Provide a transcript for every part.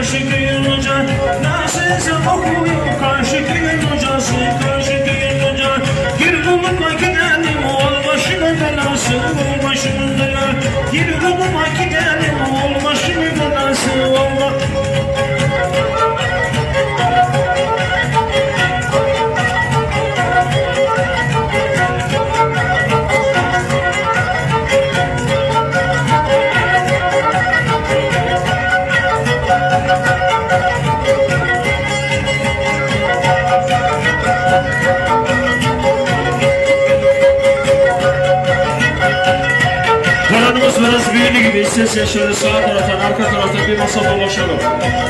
karşı köyün hoca nasılsa okuyor karşı köyün hocası karşı köyün hoca gir bulunma gidelim ol başımın belası ol başımın belası gir bulunma gidelim ol başımın belası ol. Paranımız büyülü gibi ses şöyle sağ taraftan arka taraftan bir masa dolaşalım.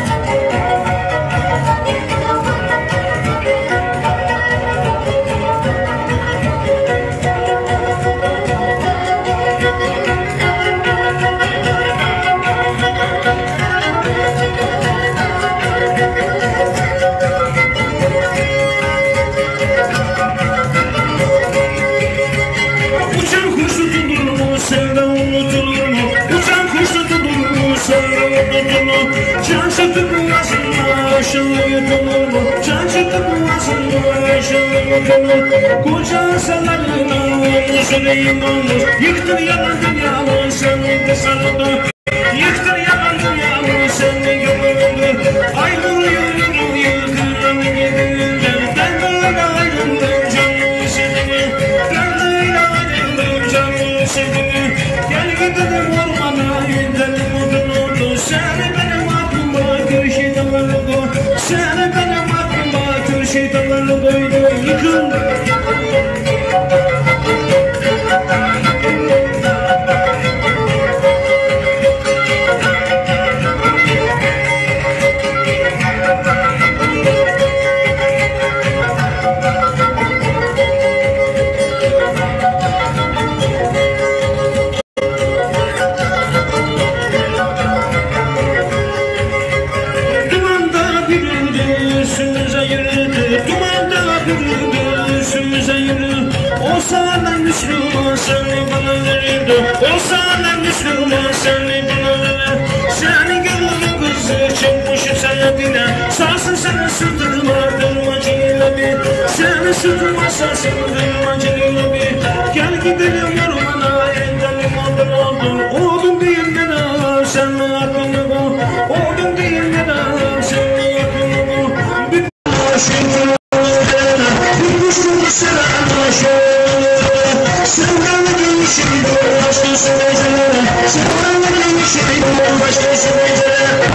Can çıktı boğazına aşağı yutulur mu? Can çıktı boğazına aşağı yutulur mu? Koca salarına Müslüman olmuş yıktır yalan dünyamı seni kısaldı yıktır yalan dünyamı seni gömüldü ay vuruyor yıkılan gidiyor ben böyle ayrıldım canımı sevdim ben böyle ayrıldım canımı sevdim gel gidelim ormana gidelim odun seni benim aklıma köşe damarlı seni benim aklıma köşe damarlı koydu yıkıl. O sana Müslüman seni bana verirdi O sana Müslüman seni bana verir Seni gönlümün kızı çıkmışım sevdiğine Sarsın seni sırtıma dırmacıyla bir Seni sırtıma sarsın dırmacıyla bir Gel gidelim yorumuna edelim odun odun Odun değil mi da sen mi aklını bul Odun değil mi da sen mi aklını bul Bir aşkın bir kuşun sıra aşkın Başka sürece, sıralarım şey başka sürece.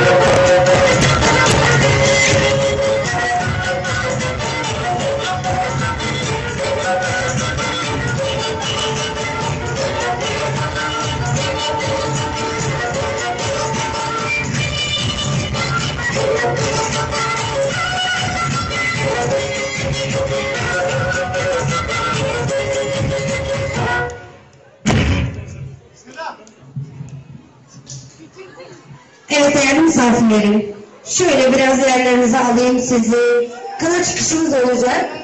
Evet değerli misafirlerim, şöyle biraz yerlerinize alayım sizi. Kılıç çıkışımız olacak.